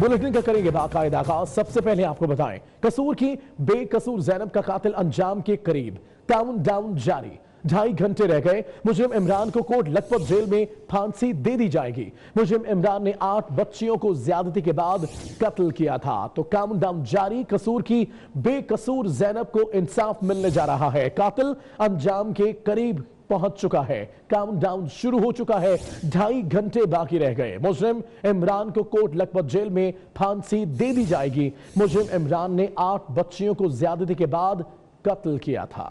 Bulletin का करेंगे बाकायदा आगाज। सबसे पहले आपको बताएं, कसूर की बेकसूर ज़ैनब का कातिल अंजाम के करीब, काउंटडाउन जारी। 2.5 घंटे रह गए, मुजरिम इमरान को कोट लखपत जेल में फांसी दे दी जाएगी। मुजरिम इमरान ने 8 बच्चियों को ज्यादती के बाद कत्ल किया था, तो काउंटडाउन जारी। कसूर की बेकसूर ज़ैनब को इंसाफ मिलने जा रहा है। कातिल अंजाम के करीब पहुंच चुका है, काउंटडाउन शुरू हो चुका है। 2.5 घंटे बाकी रह गए, मुजरिम इमरान को कोट लखपत जेल में फांसी दे दी जाएगी। मुजरिम इमरान ने 8 बच्चियों को ज्यादती के बाद कत्ल किया था।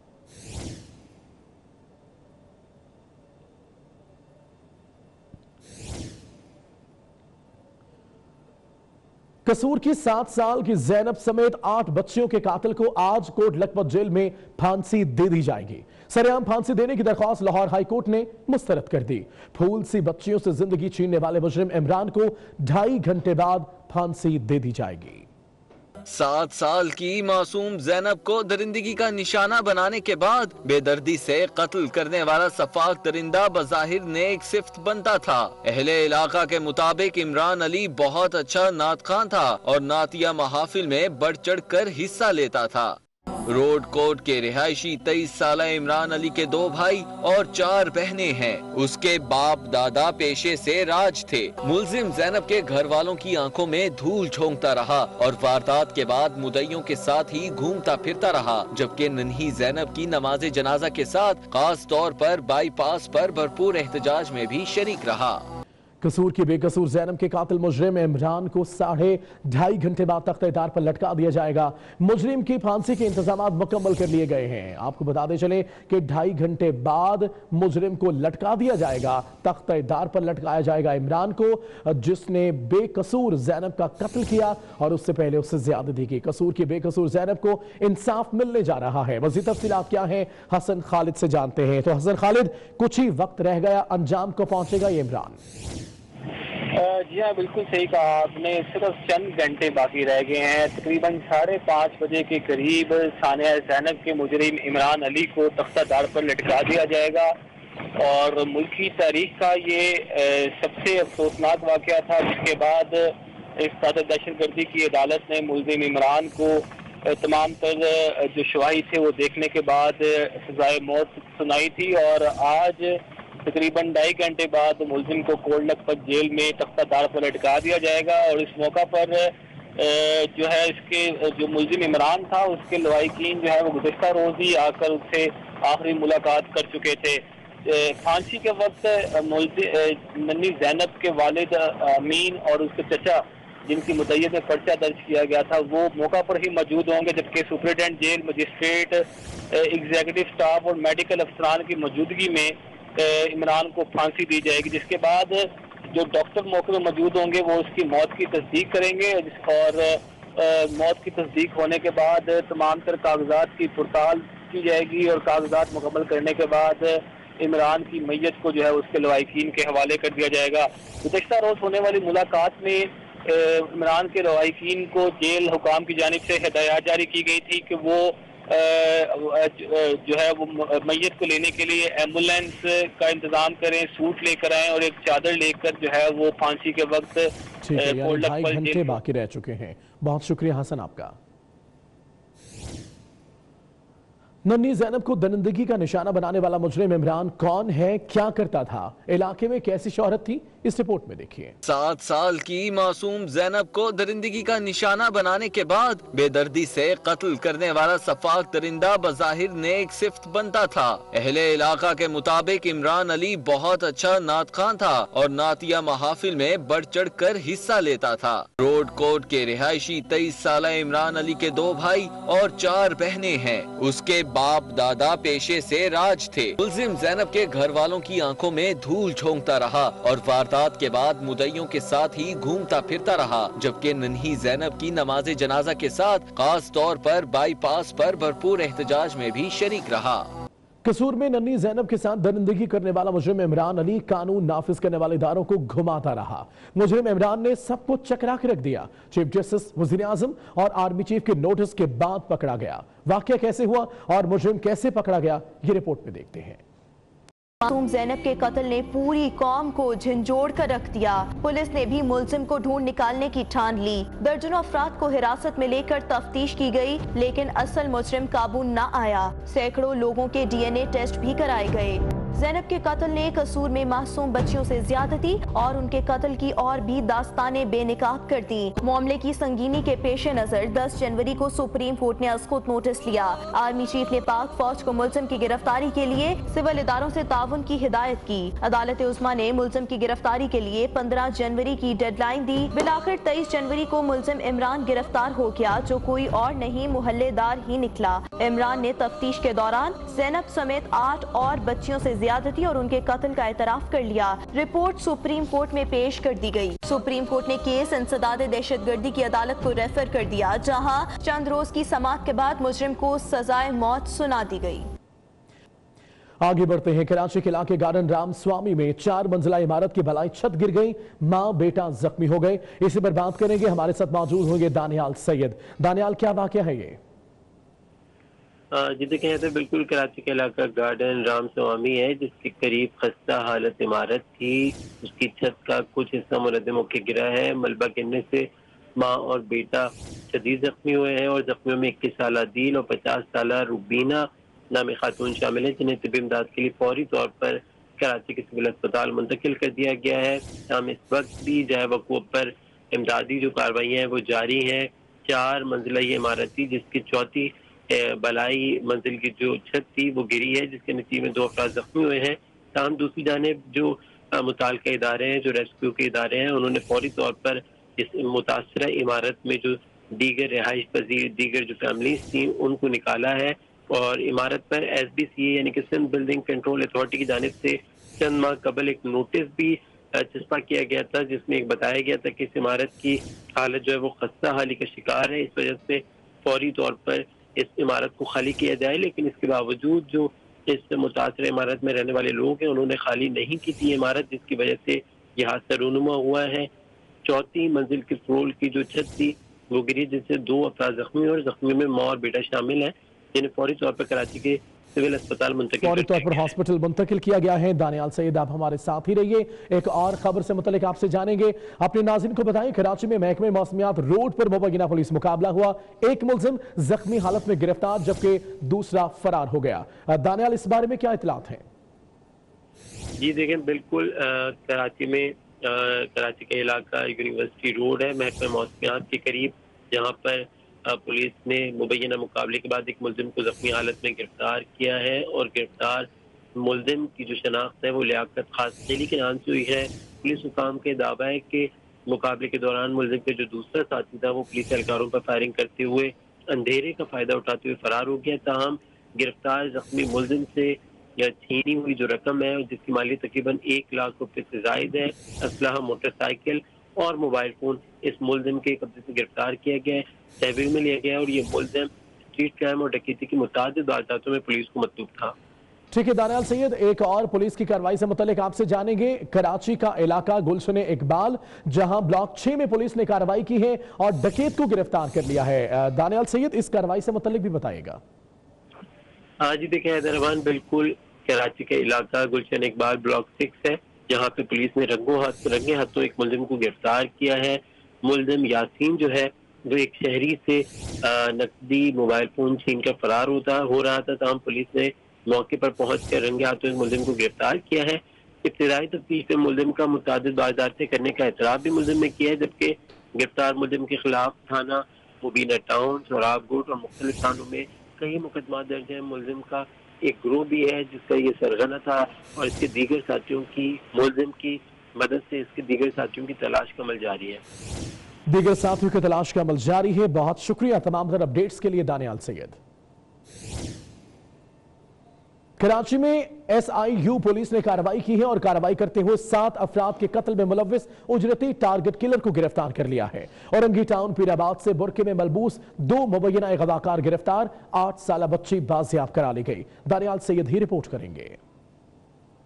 कसूर की 7 साल की ज़ैनब समेत 8 बच्चियों के कातिल को आज कोट लखपत जेल में फांसी दे दी जाएगी। सरेआम फांसी देने की दरख्वास्त लाहौर हाई कोर्ट ने मुस्तरद कर दी। फूल सी बच्चियों से जिंदगी छीनने वाले मुजरिम इमरान को 2.5 घंटे बाद फांसी दे दी जाएगी। 7 साल की मासूम ज़ैनब को दरिंदगी का निशाना बनाने के बाद बेदर्दी से कत्ल करने वाला सफाक दरिंदा बज़ाहिर नेक सिफ्त बनता था। अहले इलाका के मुताबिक इमरान अली बहुत अच्छा नात खान था और नातिया महाफिल में बढ़ चढ़ कर हिस्सा लेता था। रोड कोट के रिहायशी 23 साला इमरान अली के 2 भाई और 4 बहनें हैं। उसके बाप दादा पेशे से राज थे। मुलजिम ज़ैनब के घर वालों की आंखों में धूल झोंकता रहा और वारदात के बाद मुद्दइयों के साथ ही घूमता फिरता रहा, जबकि नन्ही ज़ैनब की नमाज जनाजा के साथ खास तौर पर बाईपास पर भरपूर एहतजाज में भी शरीक रहा। कसूर की बेकसूर ज़ैनब के कातिल मुजरिम इमरान को 2.5 घंटे बाद तख्ते-ए-दार पर लटका दिया जाएगा। मुजरिम की फांसी के इंतजाम मुकम्मल कर लिए गए हैं। आपको बताते चले कि 2.5 घंटे बाद मुजरिम को लटका दिया जाएगा। तख्ते-ए-दार पर लटकाया जाएगा इमरान को, जिसने बेकसूर ज़ैनब का कत्ल किया और उससे पहले उससे ज्यादती की। कसूर की बेकसूर ज़ैनब को इंसाफ मिलने जा रहा है। मज़ीद तफसीलात क्या है, हसन खालिद से जानते हैं। तो हसन खालिद, कुछ ही वक्त रह गया, अंजाम को पहुंचेगा ये इमरान? जी हाँ, बिल्कुल सही कहा आपने। सिर्फ चंद घंटे बाकी रह गए हैं। तकरीबन 5:30 बजे के करीब सानिया ज़ैनब के मुजरिम इमरान अली को तख्ता-दार पर लटका दिया जाएगा और मुल्की तारीख का ये सबसे अफसोसनाक वाक़या था, जिसके बाद इस दहशतगर्दी की अदालत ने मुलजिम इमरान को तमाम तर जो शवाहिद थे वो देखने के बाद सजाए मौत सुनाई थी और आज तकरीबन 2.5 घंटे बाद मुलजिम को कोट लखपत जेल में तख्ता-दार पर लटका दिया जाएगा। और इस मौका पर जो है इसके जो मुलजिम इमरान था उसके लवाहिकीन जो है वो गुज़िश्ता रोज़ ही आकर उससे आखिरी मुलाकात कर चुके थे। फांसी के वक्त नन्ही ज़ैनब के वालिद अमीन और उसके चचा, जिनकी मुद्दइयत में पर्चा दर्ज किया गया था, वो मौका पर ही मौजूद होंगे, जबकि superintendent jail, magistrate, executive staff और मेडिकल अफसरान की मौजूदगी में इमरान को फांसी दी जाएगी। जिसके बाद जो डॉक्टर मौके में मौजूद होंगे वो उसकी मौत की तस्दीक करेंगे और मौत की तस्दीक होने के बाद तमाम तर कागजात की पड़ताल की जाएगी और कागजात मुकम्मल करने के बाद इमरान की मैयत को जो है उसके लवाहिकीन के हवाले कर दिया जाएगा। गुज़श्ता रोज़ होने वाली मुलाकात में इमरान के लवाहिकीन को जेल हुकाम की जानिब से हिदायत जारी की गई थी कि वो जो है वो मैयत को लेने के लिए एम्बुलेंस का इंतजाम करें, सूट लेकर आएं और एक चादर लेकर जो है वो फांसी के वक्त 2.5 घंटे बाकी रह चुके हैं। बहुत शुक्रिया हसन आपका। नन्ही ज़ैनब को दरिंदगी का निशाना बनाने वाला मुजरिम इमरान कौन है, क्या करता था, इलाके में कैसी शोहरत थी, इस रिपोर्ट में देखिए। 7 साल की मासूम ज़ैनब को दरिंदगी का निशाना बनाने के बाद बेदर्दी से कत्ल करने वाला सफाक दरिंदा बज़ाहिर नेक सिफ्त बनता था। अहले इलाका के मुताबिक इमरान अली बहुत अच्छा नात खान था और नातिया महाफिल में बढ़ चढ़ कर हिस्सा लेता था। रोड कोट के रिहायशी 23 साला इमरान अली के 2 भाई और 4 बहनें हैं। उसके बाप दादा पेशे से राज थे। मुलजिम ज़ैनब के घर वालों की आंखों में धूल झोंकता रहा और वारदात के बाद मुद्दइयों के साथ ही घूमता फिरता रहा, जबकि नन्ही ज़ैनब की नमाज जनाजा के साथ खास तौर पर बाईपास पर भरपूर एहतजाज में भी शरीक रहा। कसूर में नन्ही ज़ैनब के साथ दरिंदगी करने वाला मुजरिम इमरान अली कानून नाफिज करने वाले इदारों को घुमाता रहा। मुजरिम इमरान ने सबको चकरा के रख दिया। चीफ जस्टिस, वज़ीर आज़म और आर्मी चीफ के नोटिस के बाद पकड़ा गया। वाकया कैसे हुआ और मुजरिम कैसे पकड़ा गया, ये रिपोर्ट में देखते हैं। मासूम जैनब के कत्ल ने पूरी कौम को झंझोड़ कर रख दिया। पुलिस ने भी मुलजिम को ढूंढ निकालने की ठान ली। दर्जनों अफराद को हिरासत में लेकर तफ्तीश की गई, लेकिन असल मुजरिम काबू न आया। सैकड़ों लोगों के DNA टेस्ट भी कराए गए। जैनब के कत्ल ने कसूर में मासूम बच्चियों से ज्यादती और उनके कत्ल की और भी दास्तानें बेनकाब कर दी। मामले की संगीनी के पेश नजर 10 जनवरी को सुप्रीम कोर्ट ने अस्कुत नोटिस लिया। आर्मी चीफ ने पाक फौज को मुलजिम की गिरफ्तारी के लिए सिविल इदारों से ताउन की हिदायत की। अदालत उस्मा ने मुलजिम की गिरफ्तारी के लिए 15 जनवरी की डेडलाइन दी। बिलाखिर 23 जनवरी को मुलजिम इमरान गिरफ्तार हो गया, जो कोई और नहीं मुहल्लेदार ही निकला। इमरान ने तफ्तीश के दौरान जैनब समेत 8 और बच्चियों से ज्यादती और उनके कत्ल का एतराफ कर लिया। रिपोर्ट सुप्रीम कोर्ट में पेश कर दी गई। सुप्रीम कोर्ट ने केस इंसदाद दहशतगर्दी की अदालत को रेफर कर दिया, जहां चंद रोज की समाअत के बाद मुजरिम को सजाए मौत सुना दी गई। आगे बढ़ते हैं। कराची के इलाके गार्डन राम स्वामी में 4 मंजिला इमारत की भलाई छत गिर गई, मां बेटा जख्मी हो गए। इसी पर बात करेंगे, हमारे साथ मौजूद होंगे दानियाल सैयद। दानियाल, क्या वाकया है ये? जी देखें तो बिल्कुल कराची का इलाका गार्डन राम स्वामी है, जिसके करीब खस्ता हालत इमारत थी। उसकी छत का कुछ हिस्सा मुलद्दिम होकर गिरा है। मलबा गिरने से माँ और बेटा शदीद जख्मी हुए हैं और जख्मियों में 21 साल दिल और 50 साल रुबीना नामी खातून शामिल है, जिन्हें तिब्बी इमदाद के लिए फौरी तौर पर कराची के सिविल अस्पताल मुंतकिल कर दिया गया है। हम इस वक्त भी जाए वकूफ पर इमदादी जो कार्रवाइयाँ हैं वो जारी हैं। 4 मंजिला ये इमारत थी, जिसकी चौथी बलाई मंजिल की जो छत थी वो गिरी है, जिसके नतीजे में 2 अफराद जख्मी हुए हैं। ताहम दूसरी जानिब जो मुताल्लिका इदारे हैं, जो रेस्क्यू के इदारे हैं, उन्होंने फौरी तौर पर इस मुतासरा इमारत में जो दीगर रिहाइश पजीर दीगर जो फैमिलीज थी उनको निकाला है और इमारत पर SBCA यानी कि सिंध बिल्डिंग कंट्रोल अथॉरिटी की जानिब से चंद माह कबल एक नोटिस भी चस्पा किया गया था, जिसमें एक बताया गया था कि इस इमारत की हालत जो है वो खस्ता हाली का शिकार है। इस वजह से फौरी तौर पर इस इमारत को खाली किया जाए, लेकिन इसके बावजूद जो इस मुतासर इमारत में रहने वाले लोग हैं उन्होंने खाली नहीं की थी इमारत, जिसकी वजह से यह हादसा रूनुमा हुआ है। चौथी मंजिल की फ्लोर की जो छत थी वो गिरी, जिससे 2 अफराद जख्मी और जख्मी में माँ और बेटा शामिल है, जिन्हें फौरी तौर पर कराची के सिविल अस्पताल मुंतकिल फौरी तौर पर हॉस्पिटल मुंतकिल किया गया है। दानियाल सैयद, आप हमारे साथ ही रहिए। एक और खबर से मुतल्लिक आपसे जानेंगे। अपने नाज़रीन को बताएं, कराची में महकमे मौसमियात रोड पर मुबैना पुलिस मुकाबला हुआ। एक मुलजिम जख्मी हालत में गिरफ्तार, जबकि दूसरा फरार हो गया। दानियाल, इस बारे में क्या इतलात है? जी देखें, बिल्कुल कराची में कराची का इलाका यूनिवर्सिटी रोड है, महकमे मौसमियात के करीब, जहाँ पर पुलिस ने मुबैना मुकाबले के बाद एक मुलजिम को जख्मी हालत में गिरफ्तार किया है और गिरफ्तार मुलजिम की जो शनाख्त है वो लियाकत खास खेली के नाम से हुई है। पुलिस हुकाम के दावा है कि मुकाबले के दौरान मुलजिम के जो दूसरा साथी था वो पुलिस एहलकारों पर फायरिंग करते हुए अंधेरे का फायदा उठाते हुए फरार हो गया। ताहम गिरफ्तार जख्मी मुलजिम से छीनी हुई जो रकम है, जिसकी माली तकरीबन 1 लाख रुपए से जायद है, असलहा, मोटरसाइकिल और मोबाइल फोन इस मुलजिम के कब्जे से गिरफ्तार किया गया है, तहवील में लिया गया है और ये मुलजिम स्ट्रीट क्राइम और डकैती की मुतादिद वारदातों में पुलिस को मतलूब था। ठीक है दानियाल सैयद, एक और पुलिस की कार्रवाई से मुतल्लिक आपसे जानेंगे। कराची का इलाका गुलशन इकबाल, जहां ब्लॉक 6 में पुलिस ने कार्रवाई की है और डकैत को गिरफ्तार कर लिया है। दानियाल सैयद, इस कार्रवाई से मुतल्लिक भी बताइएगा। हाँ जी देखें हैदराबाद, बिल्कुल कराची का इलाका गुलशन इकबाल ब्लॉक 6 है, जहाँ पे पुलिस ने रंगे हाथों एक मुलजिम को गिरफ्तार किया है। मुलजिम यासीन जो है वो एक शहरी से नकदी मोबाइल फोन छीन कर फरार हो रहा था। तमाम पुलिस ने मौके पर पहुंचकर रंगे हाथों एक मुलजिम को गिरफ्तार किया है। इब्तिदाई तफ्तीश में मुलजिम का मुतादिद वारदातें करने का एतराफ भी मुलजिम ने किया है, जबकि गिरफ्तार मुलजिम के खिलाफ थाना मुबीना टाउन, सोराब गुट और मुख्तलिफ थानों में कई मुकदमा दर्ज है। मुलजिम का एक ग्रोह भी है जिसका ये सरगना था और इसके दीगर साथियों की मुलजिम की मदद से इसके दीगर साथियों की तलाश का अमल जारी है। दीगर साथियों की तलाश का अमल जारी है। बहुत शुक्रिया तमाम तर अपडेट्स के लिए दानियाल सैयद। कराची में SIU पुलिस ने कार्रवाई की है और कार्रवाई करते हुए 7 अफराद के कत्ल में मुलव्विस उजरती टारगेट किलर को गिरफ्तार कर लिया है। औरंगी टाउन पीराबाद से बुरके में मलबूस 2 मुबैना गवाकार गिरफ्तार, 8 साल बच्ची बाजियाब करा ली गई। दानियाल सैयद ही रिपोर्ट करेंगे।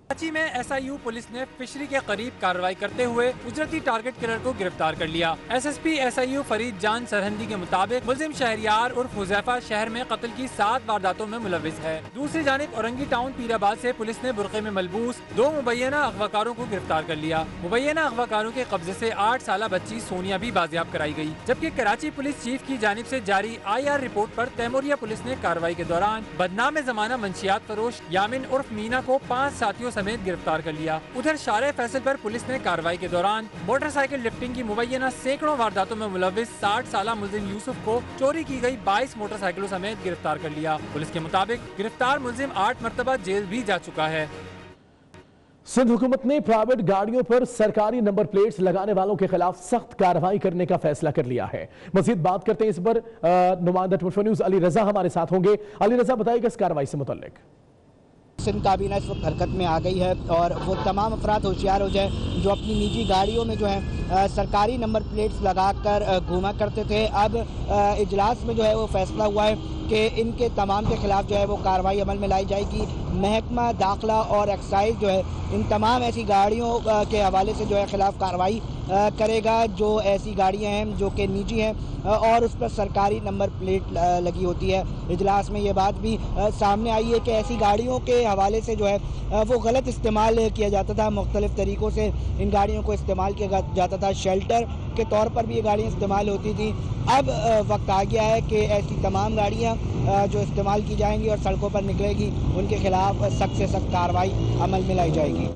कराची में SIU पुलिस ने फिशरी के करीब कार्रवाई करते हुए उजरती टारगेट किलर को गिरफ्तार कर लिया। SSP SIU फरीद जान सरहंदी के मुताबिक मुलजिम शहरियार उर्फ हुजैफा शहर में कत्ल की 7 वारदातों में मुलविस है। दूसरी जानिब औरंगी टाउन पीराबाद से पुलिस ने बुरके में मलबूस 2 मुबैना अगवाकारों को गिरफ्तार कर लिया। मुबैना अगवाकारों के कब्जे से 8 साला बच्ची सोनिया भी बाजियाब कराई गई। जबकि कराची पुलिस चीफ की जानिब से जारी IR रिपोर्ट पर तैमूरिया पुलिस ने कार्रवाई के दौरान बदनाम जमाना मंशियात फरोश यामिन उर्फ मीना को 5 साथियों समेत गिरफ्तार कर लिया। उधर शारे फैसल पर पुलिस ने कार्रवाई के दौरान मोटरसाइकिल लिफ्टिंग की मुबैना सैकड़ों वारदातों में मुलविस 60 साला मुलजिम यूसुफ को चोरी की गई 22 मोटरसाइकिलों समेत गिरफ्तार कर लिया। पुलिस के मुताबिक गिरफ्तार मुलजिम 8 मरतबा जेल भी जा चुका है। सिंध हुकूमत ने प्राइवेट गाड़ियों पर सरकारी नंबर प्लेट्स लगाने वालों के खिलाफ सख्त कार्रवाई करने का फैसला कर लिया है। मजीद बात करते हैं इस पर नुमाइंदा 24 न्यूज़ अली रजा हमारे साथ होंगे। अली रजा, बताइएगा इस कार्रवाई से मुतल्लिक। सिंध काबीना इस वक्त हरकत में आ गई है और वो तमाम अफराद होशियार हो जाए जो अपनी निजी गाड़ियों में जो है सरकारी नंबर प्लेट्स लगाकर घूमा करते थे। अब इजलास में जो है वो फैसला हुआ है कि इनके तमाम के खिलाफ जो है वो कार्रवाई अमल में लाई जाएगी। महकमा दाखिला और एक्साइज जो है इन तमाम ऐसी गाड़ियों के हवाले से जो है खिलाफ कार्रवाई करेगा जो ऐसी गाड़ियां हैं जो कि निजी हैं और उस पर सरकारी नंबर प्लेट लगी होती है। इजलास में ये बात भी सामने आई है कि ऐसी गाड़ियों के हवाले से जो है वो गलत इस्तेमाल किया जाता था। मुख्तलिफ तरीक़ों से इन गाड़ियों को इस्तेमाल किया जाता था। शेल्टर के तौर पर भी ये गाड़ियाँ इस्तेमाल होती थी। अब वक्त आ गया है कि ऐसी तमाम गाड़ियाँ जो इस्तेमाल की जाएंगी और सड़कों पर निकलेगी उनके खिलाफ सख्त से सख्त कार्रवाई अमल में लाई जाएगी।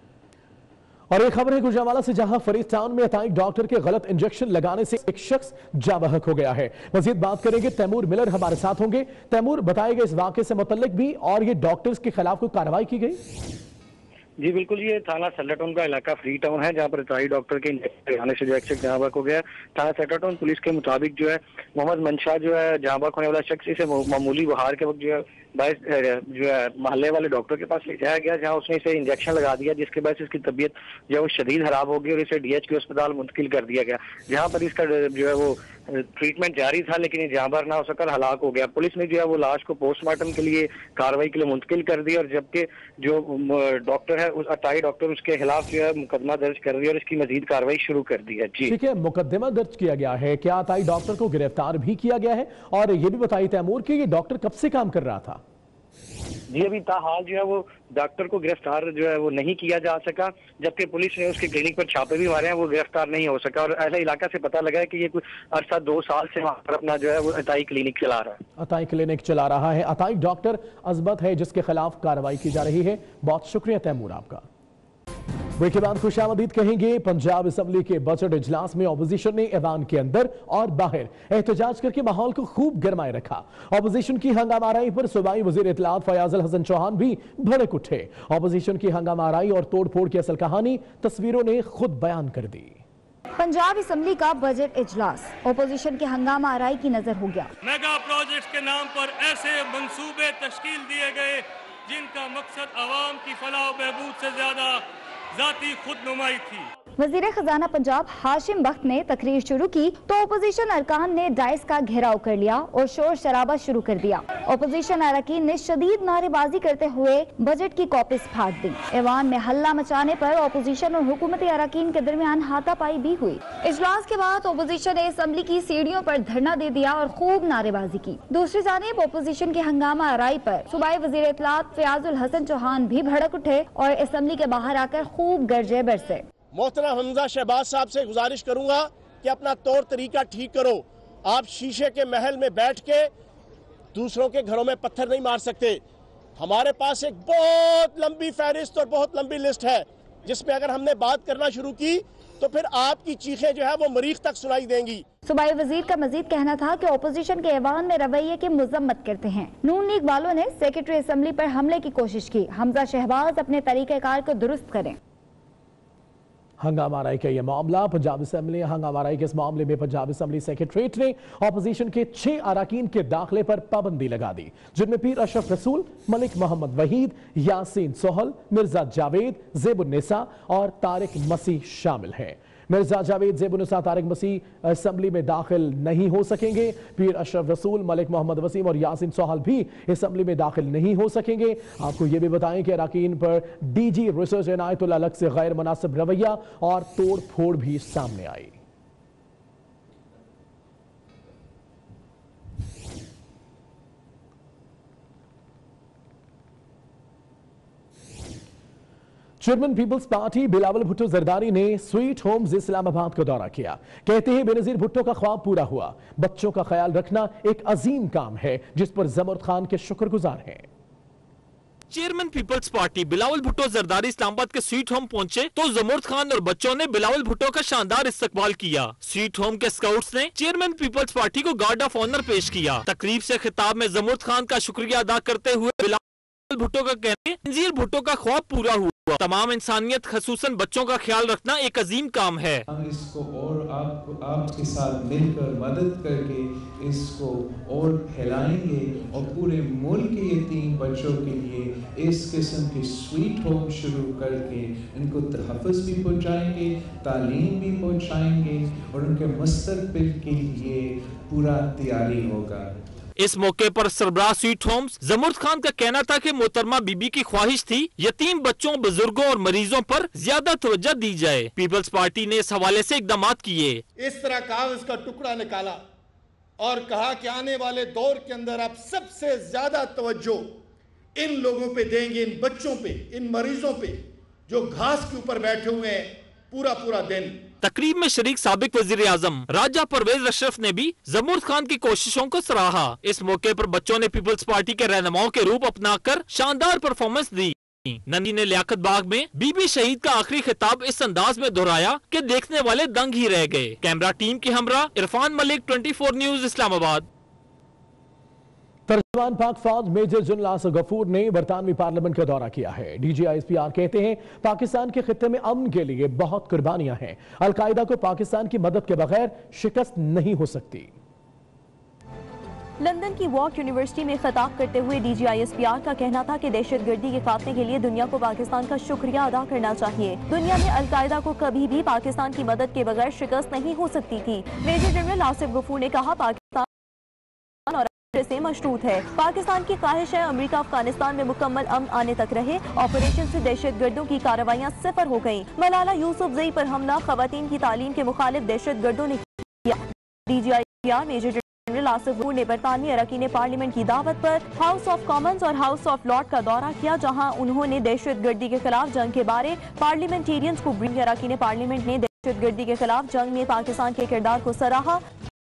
और एक खबर है गुजरांवाला से, जहां फरीद टाउन में अताई डॉक्टर के गलत इंजेक्शन लगाने से एक शख्स जाँ बहक हो गया है। मजीद बात करेंगे, तैमूर मिलर हमारे साथ होंगे। तैमूर, बताएगा इस वाक़े से मुतल्लिक भी और ये डॉक्टर्स के खिलाफ कोई कार्रवाई की गई? जी बिल्कुल, ये थाना सेटाटाउन का इलाका फ्री टाउन है जहाँ पर अताई डॉक्टर के इंजेक्शन लगाने से जो एक शख्स जहाँ बहक हो गया। थाना सेटाटाउन पुलिस के मुताबिक जो है मोहम्मद मंशा जो है जहाँ बहक होने वाला शख्स, इसे मामूली बुखार के वक्त जो है जो है मोहल्ले वाले डॉक्टर के पास ले जाया गया, जहाँ उसने इसे इंजेक्शन लगा दिया, जिसके बाद इसकी तबीयत जो है वो शदीद खराब हो गई और इसे DH के अस्पताल मुंतकिल कर दिया गया, जहाँ पर इसका जो है वो ट्रीटमेंट जारी था, लेकिन ये जहाँ पर ना हो सकर हलाक हो गया। पुलिस ने जो है वो लाश को पोस्टमार्टम के लिए कार्रवाई के लिए मुंतकिल कर दी और जबकि जो डॉक्टर है उस अताई डॉक्टर उसके खिलाफ जो है मुकदमा दर्ज कर दिया और इसकी मजीद कार्रवाई शुरू कर दी है। जी ठीक है, मुकदमा दर्ज किया गया है। क्या अताई डॉक्टर को गिरफ्तार भी किया गया है? और ये भी बताइए तैमूर कि ये डॉक्टर कब से काम कर रहा था? जी अभी ताहाल जो है वो डॉक्टर को गिरफ्तार जो है वो नहीं किया जा सका, जबकि पुलिस ने उसके क्लिनिक पर छापे भी मारे हैं, वो गिरफ्तार नहीं हो सका। और ऐसा इलाका से पता लगा है कि ये कुछ अरसा 2 साल से वहाँ पर अपना जो है वो अताई क्लिनिक चला रहा है। अताई क्लिनिक चला रहा है। अताई डॉक्टर अजबत है जिसके खिलाफ कार्रवाई की जा रही है। बहुत शुक्रिया तैमूर आपका। ब्रेक के बाद खुशामदीद कहेंगे। पंजाब असम्बली के बजट इजलास में अपोजिशन ने ऐवान के अंदर और बाहर एहतजाज करके माहौल को खूब गरमाए रखा। अपोजिशन की हंगामाराई पर सूबाई वजीर इत्तलात फयाज अल हसन चौहान भी भड़क उठे। अपोजिशन की हंगामाराई और तोड़ फोड़ की असल कहानी तस्वीरों ने खुद बयान कर दी। पंजाब असम्बली का बजट इजलास अपोजिशन के हंगामा आराई की नजर हो गया। मेगा प्रोजेक्ट के नाम पर ऐसे मंसूबे तश्कील दिए गए जिनका मकसद आवाम की फलाह बहबूद से ज्यादा जाती खुद नुमाई थी। वजीर खजाना पंजाब हाशिम बख्त ने तकरीर शुरू की तो अपोजिशन अरकान ने डाइस का घेराव कर लिया और शोर शराबा शुरू कर दिया। अपोजिशन अरकान ने शदीद नारेबाजी करते हुए बजट की कॉपीज फाड़ दी। ऐवान में हल्ला मचाने पर अपोजिशन और हुकूमती अरकान के दरमियान हाथापाई भी हुई। इजलास के बाद अपोजिशन ने असम्बली की सीढ़ियों पर धरना दे दिया और खूब नारेबाजी की। दूसरी जानिब अपोजिशन के हंगामा आराई पर सूबाई वजीर इत्तलात फयाज अल हसन चौहान भी भड़क उठे और असम्बली के बाहर आकर खूब गरजे बरसे। मोहतरम हमजा शहबाज साहब से गुजारिश करूंगा कि अपना तौर तरीका ठीक करो। आप शीशे के महल में बैठ के दूसरों के घरों में पत्थर नहीं मार सकते। हमारे पास एक बहुत लंबी फहरिस्त और बहुत लंबी लिस्ट है जिसमें अगर हमने बात करना शुरू की तो फिर आपकी चीखें जो है वो मरीख तक सुनाई देंगी। सूबाई वजीर का मजीद कहना था कि अपोजिशन के ऐवान में रवैये की मजम्मत करते हैं। नून लीग वालों ने सेक्रेटरी असम्बली पर हमले की कोशिश की। हमजा शहबाज अपने तरीक़ेकार को दुरुस्त करें। हंगामाराई का यह मामला पंजाब असम्बली हंगामाराई के इस मामले में पंजाब असम्बली सेक्रेटरीट ने अपोजिशन के 6 अरकान के दाखिले पर पाबंदी लगा दी, जिनमें पीर अशरफ रसूल, मलिक मोहम्मद वहीद, यासीन सोहल, मिर्जा जावेद, ज़ेबुन्निसा और तारिक मसीह शामिल हैं। मिर्जा जावेद ज़ेबुन्निसा तारिक मसीह असेंबली में दाखिल नहीं हो सकेंगे। पीर अशरफ रसूल, मलिक मोहम्मद वसीम और यासिन सोहल भी असेंबली में दाखिल नहीं हो सकेंगे। आपको ये भी बताएं कि अरकान पर डीजी रिसर्च इनायतुल अलग से गैर मुनासिब रवैया और तोड़ फोड़ भी सामने आई। Chairman Peoples Party Bilawal Bhutto Zardari ने स्वीट होम्स इस्लामाबाद का दौरा किया। कहते हैं बेनजीर भुट्टो का ख्वाब पूरा हुआ। बच्चों का ख्याल रखना एक अजीम काम है जिस पर जमुर्द खान के शुक्रगुजार हैं। Chairman Peoples Party Bilawal Bhutto Zardari Islamabad के स्वीट होम पहुंचे तो जमुर्द खान और बच्चों ने बिलावल भुट्टो का शानदार इस्तकबाल किया। स्वीट होम के स्काउट्स ने चेयरमैन पीपल्स पार्टी को गार्ड ऑफ ऑनर पेश किया। तकरीब से खिताब में जमुर्द खान का शुक्रिया अदा करते हुए बिलावल भुट्टो का कहते हैं बेनजीर भुट्टो का ख्वाब पूरा हुआ। तमाम इंसानियत खसूसन बच्चों का ख्याल रखना एक अजीम काम है। हम इसको और आपके साथ मिलकर मदद करके इसको और फैलाएंगे और पूरे मुल्क के यतीम बच्चों के लिए इस किस्म के स्वीट होम शुरू करके इनको तहफ़्फ़ुज़ भी पहुँचाएंगे, तालीम भी पहुँचाएंगे और उनके मुस्तक़बिल के लिए पूरा तैयारी होगा। इस मौके पर सरबराह स्वीट होम्स जमुर्द खान का कहना था कि मोहतरमा बीबी की ख्वाहिश थी यतीम बच्चों, बुजुर्गों और मरीजों पर ज्यादा तवज्जो दी जाए। पीपल्स पार्टी ने इस हवाले से इकदाम किए। इस तरह कागज का टुकड़ा निकाला और कहा कि आने वाले दौर के अंदर आप सबसे ज्यादा तवज्जो इन लोगों पे देंगे, इन बच्चों पे, इन मरीजों पे जो घास के ऊपर बैठे हुए हैं पूरा दिन। तकरीब में शरीक साबिक वजीर आजम राजा परवेज अशरफ ने भी जमुर्द खान की कोशिशों को सराहा। इस मौके पर बच्चों ने पीपल्स पार्टी के रहनुमाओं के रूप अपनाकर शानदार परफॉर्मेंस दी। नंदी ने लियाकत बाग में बीबी शहीद का आखिरी खिताब इस अंदाज में दोहराया कि देखने वाले दंग ही रह गए। कैमरा टीम के हमरा इरफान मलिक, 24 न्यूज, इस्लामाबाद। तर्जुमान पाक फौज मेजर जनरल आसिफ गफूर ने बरतानवी पार्लियामेंट का दौरा किया है। DGISPR कहते हैं पाकिस्तान के खित्ते में अमन के लिए बहुत कुर्बानियां हैं। अलकायदा को पाकिस्तान की मदद के बगैर शिकस्त नहीं हो सकती। लंदन की वॉक यूनिवर्सिटी में खिताब करते हुए DGISPR का कहना था कि दहशतगर्दी के खात्मे के लिए दुनिया को पाकिस्तान का शुक्रिया अदा करना चाहिए। दुनिया में अलकायदा को कभी भी पाकिस्तान की मदद के बगैर शिकस्त नहीं हो सकती थी। मेजर जनरल आसिफ गफूर ने कहा पाकिस्तान और से मशरूत है। पाकिस्तान की ख्वाहिश है अमेरिका अफगानिस्तान में मुकम्मल अमन आने तक रहे। ऑपरेशन से दहशतगर्दों की कार्रवाइयां सिफर हो गयी। मलाला यूसुफजई पर हमला खवातीन की तालीम के मुखालिफ दहशतगर्दों ने किया। DGISPR major general Asif Ghafoor ने बरतानवी अरकान पार्लियामेंट की दावत पर हाउस ऑफ कॉमन्स और हाउस ऑफ लॉर्ड का दौरा किया, जहां उन्होंने दहशतगर्दी के खिलाफ जंग के बारे पार्लियामेंटेरियंस को ब्रीफ किया। अरकान पार्लियामेंट ने दहशतगर्दी के खिलाफ जंग में पाकिस्तान के किरदार को सराहा।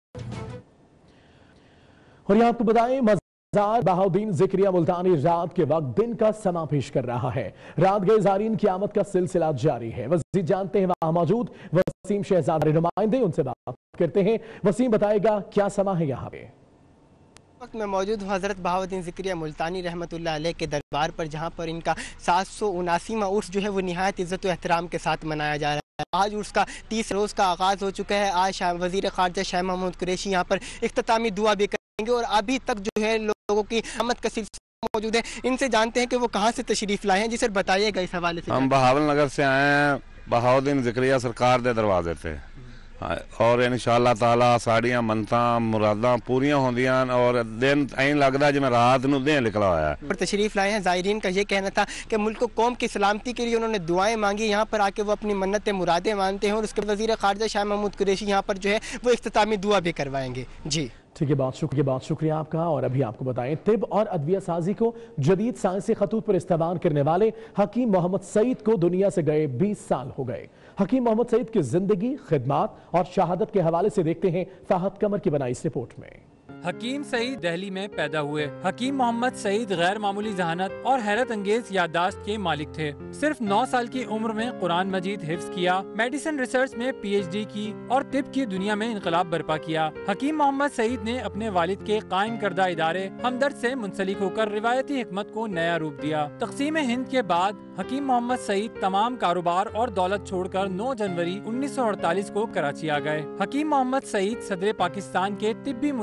और यहाँ आपको बताएं मज़ार बहाउद्दीन ज़िक्रिया मुल्तानी रात के वक्त दिन का समा पेश कर रहा है। रात गए ज़ारीन की आमद का सिलसिला जारी है। वसीम जानते हैं वहां मौजूद वसीम शहजाद नुमाइंदे, उनसे बात करते हैं। वसीम बताएगा क्या समा है यहाँ पे? वक्त मैं मौजूद हूँ हज़रत बहाउद्दीन ज़िक्रिया मुल्तानी रहमतुल्लाह अलैह के दरबार पर, जहाँ पर इनका 779वां उर्स जो है वो निहायत इज़्ज़त व एहतराम के साथ मनाया जा रहा है। आज उर्स का 30 रोज़ का आगाज़ हो चुका है। आज वज़ीर ख़ारजा शाह महमूद कुरैशी यहाँ पर इख्तितामी दुआ भी करेंगे और अभी तक जो है लोगों की आमद का सिलसिला मौजूद है। इनसे जानते हैं कि वो कहाँ से तशरीफ़ लाए हैं। जी सर बताइएगा इस हवाले से। हम बहावल नगर से आए हैं, बहाउद्दीन ज़िक्रिया सरकार के दरवाजे थे और इंशाअल्लाह ताला साड़ियाँ मनता मुरादा पूरियां होंदियां और दिन ऐन लगता जिवें रात नूं दिन निकला होया है। पर तशरीफ लाए हैं। ज़ायरीन का ये कहना था कि मुल्क कौम की सलामती के लिए उन्होंने दुआएं मांगी। यहाँ पर आके वो अपनी मन्नतें मुरादें मानते हैं और उसके वज़ीर ख़ारजा शाह महमूद कुरैशी यहाँ पर जो है वो इख्तितामी दुआ भी करवाएंगे। जी ठीक है, बहुत शुक्रिया आपका। और अभी आपको बताएं तिब और अदविया साजी को जदीद साइंसी खतूत पर इस्तेमाल करने वाले हकीम मोहम्मद सईद को दुनिया से गए 20 साल हो गए। हकीम मोहम्मद सईद की जिंदगी, खिदमात और शहादत के हवाले से देखते हैं फाहद कमर की बनाई इस रिपोर्ट में। हकीम सईद दिल्ली में पैदा हुए। हकीम मोहम्मद सईद गैर मामूली जहानत और हैरत अंगेज याददाश्त के मालिक थे। सिर्फ 9 साल की उम्र में कुरान मजीद हिफ्ज किया, मेडिसिन रिसर्च में PhD की और तिब की दुनिया में इनकलाब बर्पा किया। हकीम मोहम्मद सईद ने अपने वालिद के कायम करदा इदारे हमदर्द से मुंसलिक होकर रिवायती हिकमत को नया रूप दिया। तक़सीम हिंद के बाद हकीम मोहम्मद सईद तमाम कारोबार और दौलत छोड़कर 9 जनवरी 1948 को कराची आ गए। हकीम मोहम्मद सईद सदर पाकिस्तान के तिब्बी मुशीर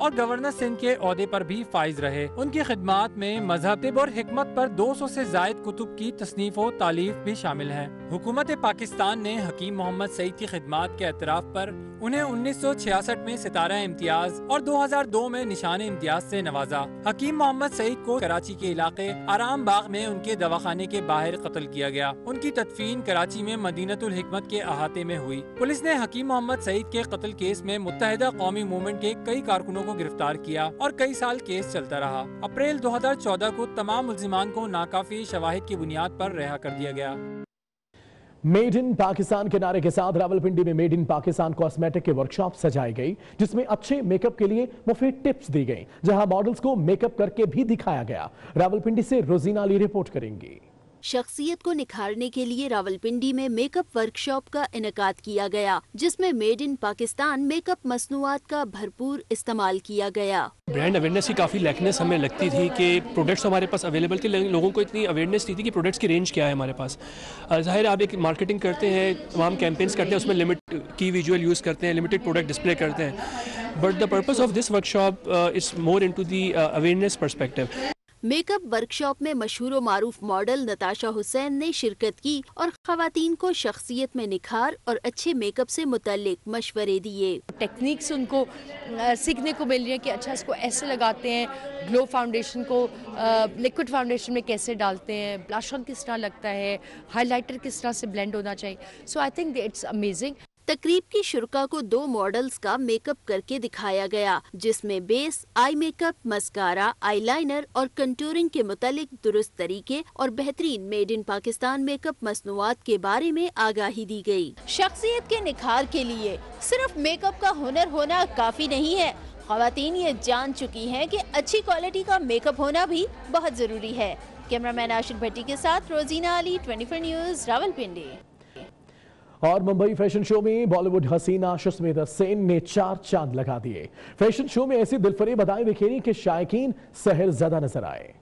और गवर्नर सिंध के ओहदे पर भी फाइज रहे। उनकी खिदमात में मजहब और हिकमत पर 200 से जायद कुतुब की तसनीफ और तालीफ भी शामिल है। हुकूमत पाकिस्तान ने हकीम मोहम्मद सईद की खिदमात के एतराफ पर उन्हें 1966 में सितारा इम्तियाज और 2002 में निशान इम्तियाज से नवाजा। हकीम मोहम्मद सईद को कराची के इलाके आराम बाग में उनके दवाखाने के बाहर कत्ल किया गया। उनकी तदफीन कराची में मदीनतुल हिकमत के अहाते में हुई। पुलिस ने हकीम मोहम्मद सईद के कत्ल केस में मुत्तहिदा कौमी मूवमेंट के कई कारकुनों को गिरफ्तार किया और कई साल केस चलता रहा। अप्रैल 2014 को तमाम मुल्जिमान को नाकाफी शवाहिद की बुनियाद पर रिहा कर दिया गया। मेड इन पाकिस्तान के नारे के साथ रावलपिंडी में मेड इन पाकिस्तान कॉस्मेटिक की वर्कशॉप सजाई गई, जिसमें अच्छे मेकअप के लिए मुफीद टिप्स दी गई, जहां मॉडल्स को मेकअप करके भी दिखाया गया। रावलपिंडी से रोजीना अली रिपोर्ट करेंगी। शख्सियत को निखारने के लिए रावलपिंडी में मेकअप वर्कशॉप का इनेकाद किया गया, जिसमें मेड इन पाकिस्तान मेकअप मसनूआत का भरपूर इस्तेमाल किया गया। ब्रांड अवेयरनेस की काफ़ी लैकनेस हमें लगती थी कि प्रोडक्ट्स हमारे पास अवेलेबल थे, लोगों को इतनी अवेयरनेस नहीं थी कि प्रोडक्ट्स की रेंज क्या है हमारे पास। ज़ाहिर आप एक मार्केटिंग करते हैं, तमाम कैंपेन्स करते हैं, उसमें लिमिट की विजुअल यूज़ करते हैं, लिमिटेड प्रोडक्ट डिस्प्ले करते हैं, but the purpose of this workshop is more into the awareness perspective. Makeup workshop में मशहूर मारूफ मॉडल नताशा हुसैन ने शिरकत की और खवातीन को शख्सियत में निखार और अच्छे मेकअप से मुतल्लिक मशवरे दिए। टेक्निक्स उनको सीखने को मिल रही है कि अच्छा इसको ऐसे लगाते हैं, ग्लो फाउंडेशन को लिक्विड फाउंडेशन में कैसे डालते हैं, ब्लश ऑन किस तरह लगता है, हाइलाइटर किस तरह से ब्लेंड होना चाहिए। So I think it's amazing. तकरीब की शुरका को 2 मॉडल्स का मेकअप करके दिखाया गया, जिसमें base, eye makeup, mascara, eyeliner और कंटूरिंग के मुतालिक दुरुस्त तरीके और बेहतरीन मेड इन पाकिस्तान मेकअप मसनूआत के बारे में आगाही दी गई। शख्सियत के निखार के लिए सिर्फ मेकअप का हुनर होना काफी नहीं है, खवातीन ये जान चुकी हैं कि अच्छी क्वालिटी का मेकअप होना भी बहुत जरूरी है। कैमरामैन आशिक भट्टी के साथ रोजीना अली, 24 न्यूज, रावलपिंडी। और मुंबई फैशन शो में बॉलीवुड हसीना सुष्मिता सेन ने 4 चांद लगा दिए। फैशन शो में ऐसी दिलफरेब अदाएं बिखेरी कि शायकीन सहर ज़दा नजर आए।